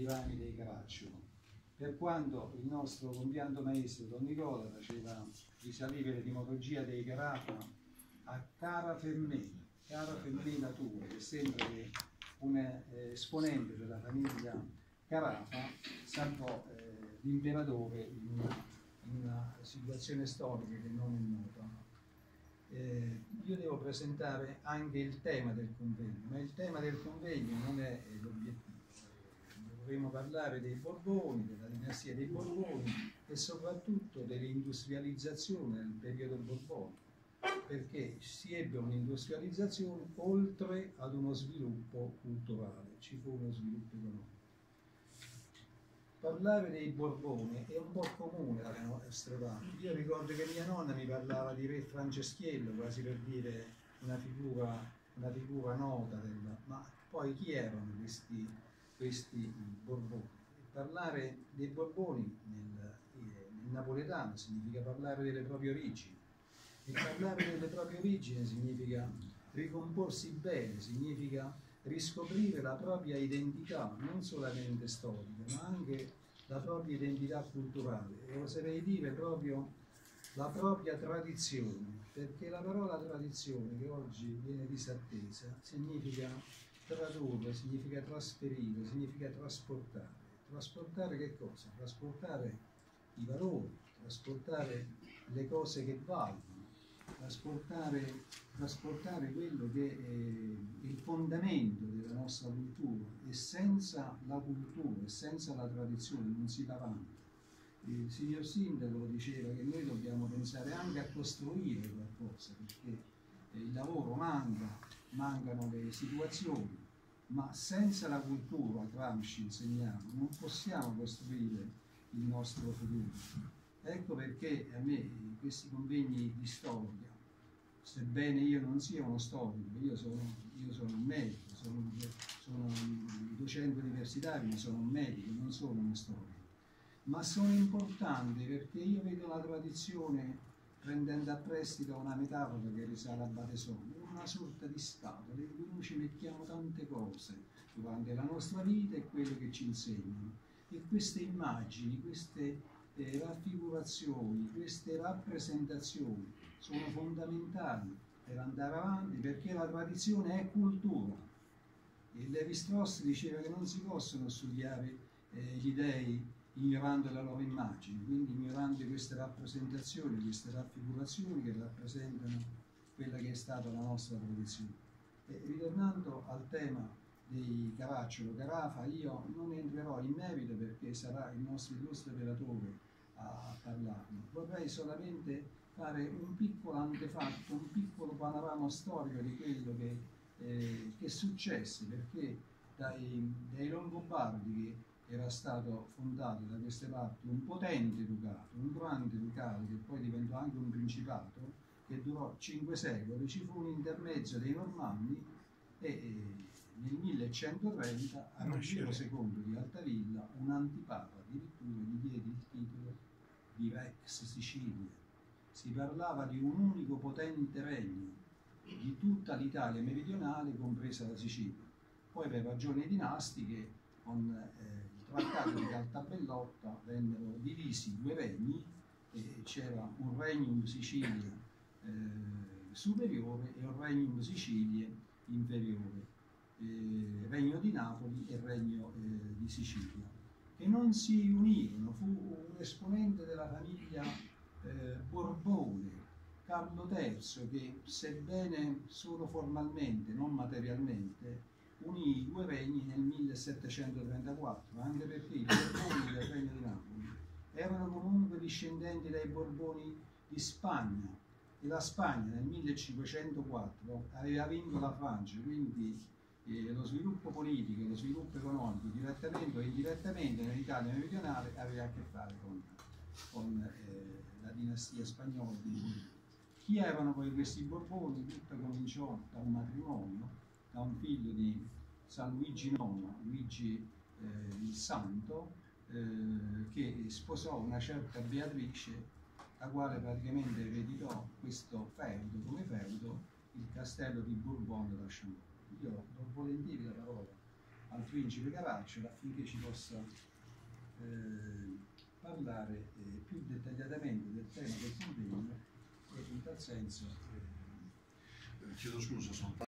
rami dei Caracciolo. Per quando il nostro compianto maestro Don Nicola faceva risalire l'etimologia dei Carafa a Cara Femmena tua, che sembra che un esponente della famiglia Carafa salvò l'imperatore in una situazione storica che non è nota. Io devo presentare anche il tema del convegno, ma il tema del convegno non è l'obiettivo. Dovremo parlare dei Borboni, della dinastia dei Borboni e soprattutto dell'industrializzazione nel periodo borbonico, perché si ebbe un'industrializzazione oltre ad uno sviluppo culturale, ci fu uno sviluppo economico. Parlare dei Borboni è un po' comune dalle nostre parti. Io ricordo che mia nonna mi parlava di Re Franceschiello, quasi per dire una figura nota, ma poi chi erano questi Borboni? Parlare dei Borboni nel napoletano significa parlare delle proprie origini, e parlare delle proprie origini significa ricomporsi bene, significa riscoprire la propria identità, non solamente storica, ma anche la propria identità culturale, e oserei dire proprio la propria tradizione, perché la parola tradizione, che oggi viene disattesa, significa tradurre, significa trasferire, significa trasportare. Trasportare che cosa? Trasportare i valori, trasportare le cose che valgono, trasportare quello che è il fondamento della nostra cultura, e senza la cultura e senza la tradizione non si va avanti. Il signor Sindaco diceva che noi dobbiamo pensare anche a costruire qualcosa, perché il lavoro mancano le situazioni, ma senza la cultura, Gramsci insegnava, non possiamo costruire il nostro futuro. Ecco perché a me questi convegni di storia, sebbene io non sia uno storico, io sono un medico, sono un docente universitario, ma sono un medico, non sono uno storico, ma sono importanti perché io vedo la tradizione, prendendo a prestito una metafora che risale a Batisone, una sorta di scatola in cui noi ci mettiamo tante cose durante la nostra vita e quello che ci insegnano, e queste immagini, queste raffigurazioni, queste rappresentazioni sono fondamentali per andare avanti, perché la tradizione è cultura. E Levi-Strauss diceva che non si possono studiare gli dei ignorando la loro immagine, quindi ignorando queste rappresentazioni, queste raffigurazioni che rappresentano quella che è stata la nostra tradizione. E ritornando al tema dei Caracciolo Carafa, io non entrerò in merito perché sarà il nostro illustre relatore a parlarne. Vorrei solamente fare un piccolo antefatto, un piccolo panorama storico di quello che successe, perché dai Longobardi, che era stato fondato da queste parti un potente ducato, un grande ducato che poi diventò anche un principato, che durò 5 secoli, ci fu un intermezzo dei Normanni e nel 1130 a Rodrigo II di Altavilla, un antipapa addirittura gli diede il titolo di Rex Sicilia. Si parlava di un unico potente regno di tutta l'Italia meridionale, compresa la Sicilia. Poi per ragioni dinastiche, con il trattato di Caltabellotta, vennero divisi due regni, e c'era un Regnum Sicilia superiore e un Regnum Sicilie inferiore, Regno di Napoli e Regno di Sicilia, che non si unirono. Fu un esponente della famiglia Borbone, Carlo III, che sebbene solo formalmente, non materialmente, unì i due regni nel 1734, anche perché i Borboni del Regno di Napoli erano comunque discendenti dai Borboni di Spagna, e la Spagna nel 1504 aveva vinto la Francia, quindi lo sviluppo politico e lo sviluppo economico, direttamente o indirettamente, nell'Italia meridionale aveva a che fare con la dinastia spagnola di Borbone. Chi erano poi questi Borboni? Tutto cominciò da un matrimonio, da un figlio di San Luigi IX, Luigi il Santo, che sposò una certa Beatrice, la quale praticamente ereditò questo feudo, come feudo il castello di Bourbon da Champagne. Io do volentieri la parola al al principe Caracciolo affinché ci possa parlare più dettagliatamente del tema del convegno, e in tal senso chiedo scusa, sono